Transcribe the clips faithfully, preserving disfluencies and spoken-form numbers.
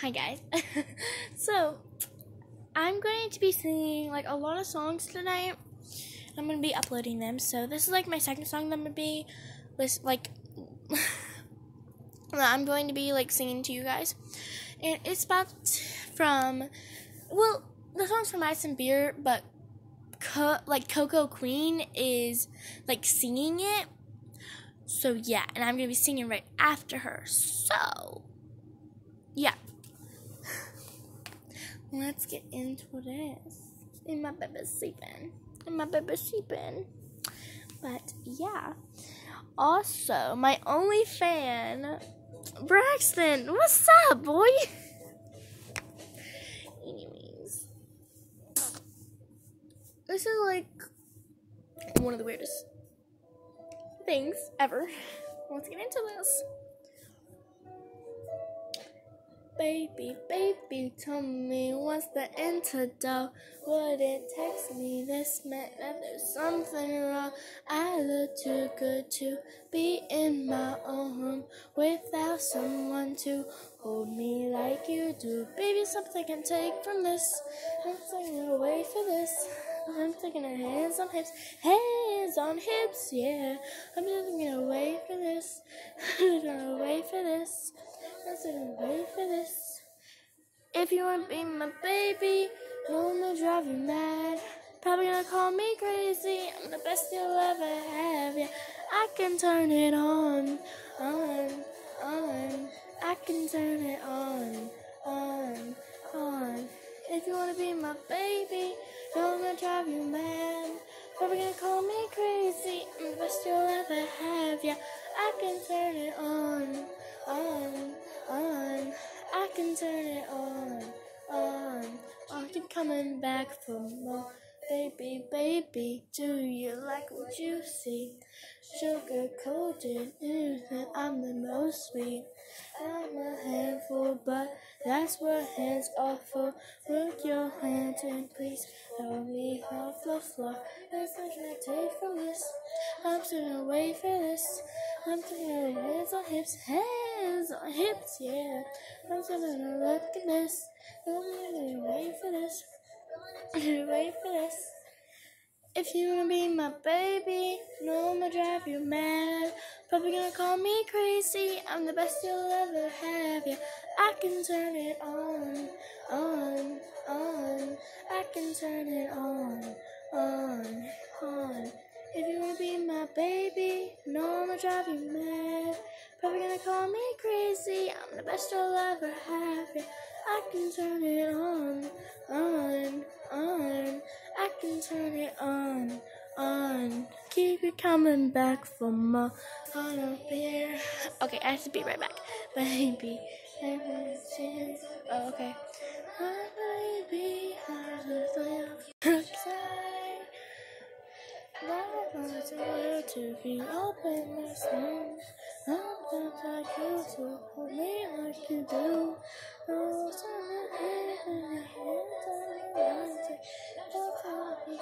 Hi guys. So I'm going to be singing like a lot of songs tonight. I'm going to be uploading them. So this is like my second song that I'm going to be with like I'm going to be like singing to you guys. And it's about from well, the song's from Ice and Beer, but Co- like Coco Queen is like singing it. So yeah, and I'm going to be singing right after her. So yeah. Let's get into this. And my baby's sleeping. And my baby's sleeping. But yeah. Also, my only fan, Braxton. What's up, boy? Anyways. This is like one of the weirdest things ever. Let's get into this. Baby, baby, tell me what's the antidote? Would it text me this meant that there's something wrong? I look too good to be in my own room without someone to hold me like you do. Baby, something I can take from this. I'm taking away for this. I'm taking a hands on hips, hands on hips, yeah. I'm taking away for this. I'm taking away for this. I'm taking away for this. If you wanna be my baby, no one will drive you mad. Probably gonna call me crazy. I'm the best you'll ever have, yeah. I can turn it on, on, on. I can turn it on, on, on. If you wanna be my baby, no one will drive you mad. Probably gonna call me crazy. I'm the best you'll ever have, yeah. I can turn it on, on, on. I can turn it on, on. I keep coming back for more. Baby, baby, do you like what you see? Sugar coated news that I'm the most sweet. I'm a handful, but that's what hands are for. Put your hands in, please. Help me off the floor. There's nothing I take from this. I'm sitting away for this. I'm taking hands on hips, hands on hips, yeah. I'm sitting to look at this. I'm sitting away for this. I'm wait for this. If you wanna be my baby, no I'ma drive you mad. Probably gonna call me crazy. I'm the best you'll ever have, yeah. I can turn it on, on, on. I can turn it on, on, on. If you wanna be my baby, no I'ma drive you mad. Probably gonna call me crazy. I'm the best you'll ever have, yeah. I can turn it on, on, on. I can turn it on, on. Keep it coming back for more. On a beer. Okay, I have to be right back. Baby, every chance. Oh, okay. My baby, I just live outside. I want to be open this room. Sometimes like you to hold me like you do. Oh, something in your hands, that's how you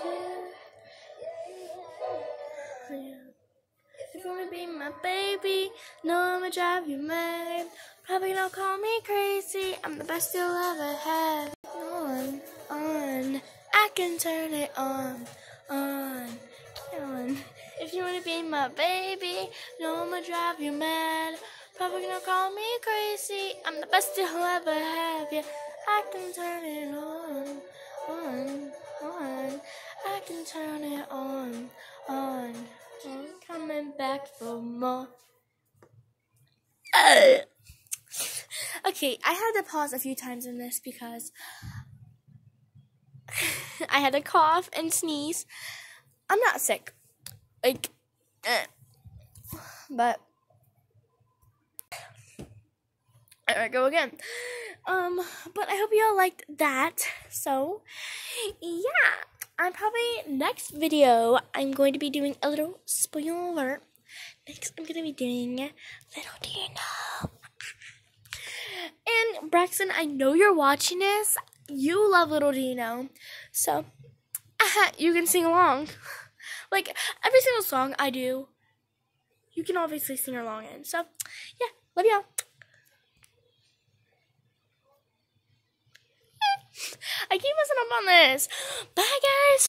do. If you wanna be my baby, no I'ma drive you mad. Probably don't call me crazy. I'm the best you'll ever have. On, on, I can turn it on, on, on. If you wanna be my baby, no I'ma drive you mad. Probably gonna call me crazy. I'm the best you'll ever have, yeah. I can turn it on, on, on. I can turn it on, on. I'm coming back for more. Uh. Okay, I had to pause a few times in this because I had to cough and sneeze. I'm not sick, like, eh. But there I go again. Um, but I hope you all liked that. So, yeah. I'm probably, next video, I'm going to be doing a little spoiler alert. Next, I'm going to be doing Little Dino. And, Braxton, I know you're watching this. You love Little Dino. So, uh, you can sing along. Like, every single song I do, you can obviously sing along in. So, yeah, love y'all. I keep messing up on this. Bye, guys.